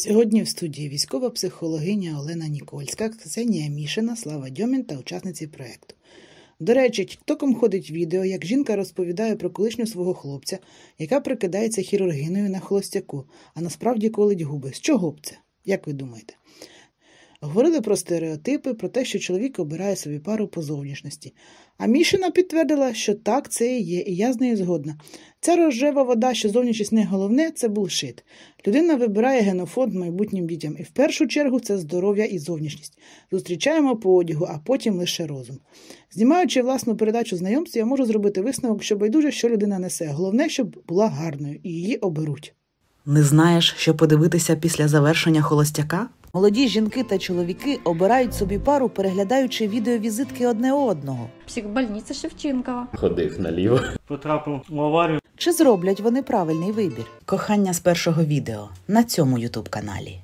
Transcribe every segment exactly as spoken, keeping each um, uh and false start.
Сьогодні в студії військова психологиня Олена Нікольська, Ксенія Мішина, Слава Дьомін та учасниці проєкту. До речі, тіктоком ходить відео, як жінка розповідає про колишню свого хлопця, яка прикидається хірургиною на холостяку, а насправді колить губи. З чого б це? Як ви думаєте? Говорили про стереотипи, про те, що чоловік обирає собі пару по зовнішності. А Мішина підтвердила, що так це і є, і я з нею згодна. Ця рожева вода, що зовнішність не головне, це булшит. Людина вибирає генофонд майбутнім дітям. І в першу чергу це здоров'я і зовнішність. Зустрічаємо по одягу, а потім лише розум. Знімаючи власну передачу знайомств, я можу зробити висновок, що байдуже, що людина несе. Головне, щоб була гарною, і її оберуть. Не знаєш, що подивитися після завершення холостяка? Молоді жінки та чоловіки обирають собі пару, переглядаючи відеовізитки одне одного. Психбольниця Шевченкова. Ходив наліво. Потрапив в аварію. Чи зроблять вони правильний вибір? Кохання з першого відео на цьому ютуб-каналі.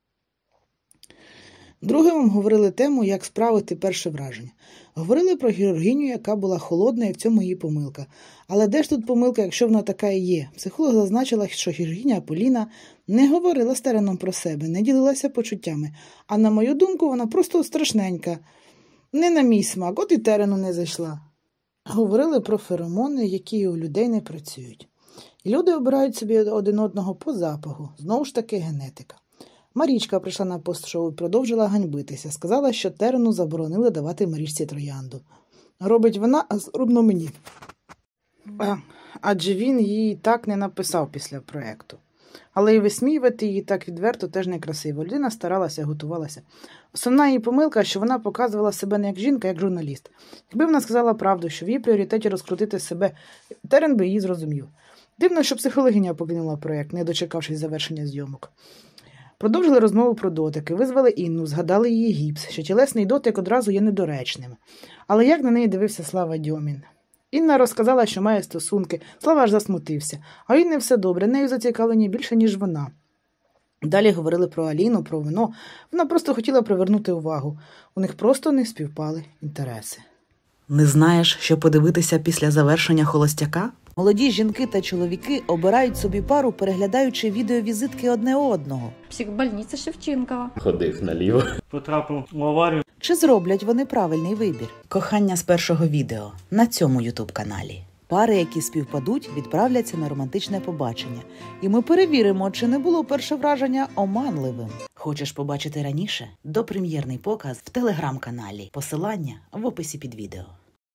Другим говорили тему, як справити перше враження. Говорили про хірургиню, яка була холодна, і в цьому її помилка. Але де ж тут помилка, якщо вона така і є? Психолог зазначила, що хірургиня Поліна не говорила з Тереном про себе, не ділилася почуттями. А на мою думку, вона просто страшненька. Не на мій смак, от і Терену не зайшла. Говорили про феромони, які у людей не працюють. І люди обирають собі один одного по запаху. Знову ж таки генетика. Марічка прийшла на пост-шоу і продовжила ганьбитися. Сказала, що Терену заборонили давати Марічці троянду. Робить вона, а зробно мені. А, адже він її так не написав після проєкту. Але і висміювати її так відверто теж некрасиво. Людина старалася, готувалася. Основна її помилка, що вона показувала себе не як жінка, а як журналіст. Якби вона сказала правду, що в її пріоритеті розкрутити себе, Терен би її зрозумів. Дивно, що психологиня покинула проєкт, не дочекавшись завершення зйомок. Продовжили розмову про дотики, визвали Інну, згадали її гіпс, що тілесний дотик одразу є недоречним. Але як на неї дивився Слава Дьомін? Інна розказала, що має стосунки, Слава аж засмутився. А Інні все добре, нею зацікавлені більше, ніж вона. Далі говорили про Аліну, про вино. Вона просто хотіла привернути увагу. У них просто не співпали інтереси. Не знаєш, що подивитися після завершення холостяка? Молоді жінки та чоловіки обирають собі пару, переглядаючи відеовізитки одне одного. Психбольниця Шевченкова. Ходив наліво. Потрапив в аварію. Чи зроблять вони правильний вибір? Кохання з першого відео на цьому ютуб-каналі. Пари, які співпадуть, відправляться на романтичне побачення. І ми перевіримо, чи не було перше враження оманливим. Хочеш побачити раніше? Допрем'єрний показ в телеграм-каналі. Посилання в описі під відео.